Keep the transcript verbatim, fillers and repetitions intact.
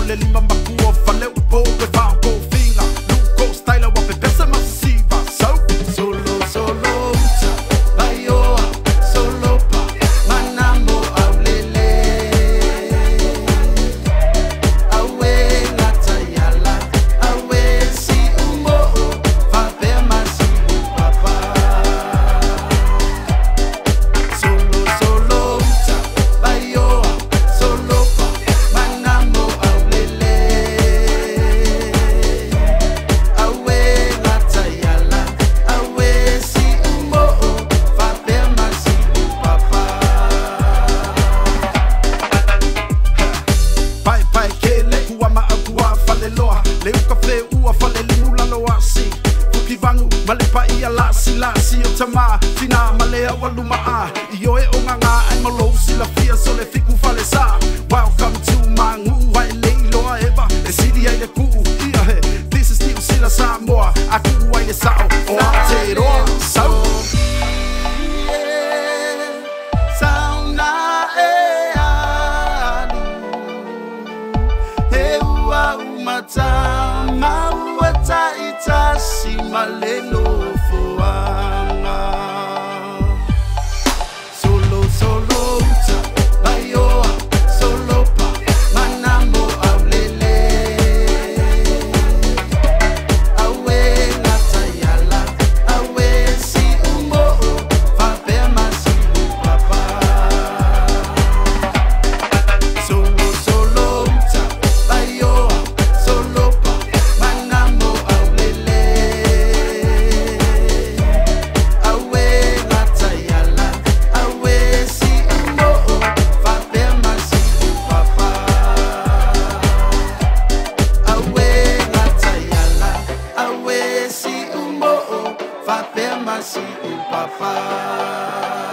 le lima makua fale upo e wha ko finga luko style wa pe pesa masiva so solo solo uta vai oa solo pa manamo aulele awe ngata yala awe si umo fa pe masi papa solo solo uta vai oa solo pa manamo aulele awe ngata yala awe si umo fa pe masi papa pai pai kele kua ma akua fale loa le uka fe ua fale limula loa si kuki vangu male pa ia lasi lasi o tama fina male awaluma a io e onganga ai malo si la fia so le fiku fale sa welcome to mangu wai le loa eva e sidi ai le ku ia he this is new sila samoa aku ai le sao o te roa sau sauna e alu he ua umata mauata itasi malelo fuanga solo solo uta vai oa solo pa manamo aulele awe ngata yala awe si umo fa pe masi papa solo solo uta vai oa solo pa manamo aulele awe ngata yala awe si umo fa pe masi papa awe ngata yala awe si umo fa pe masi papa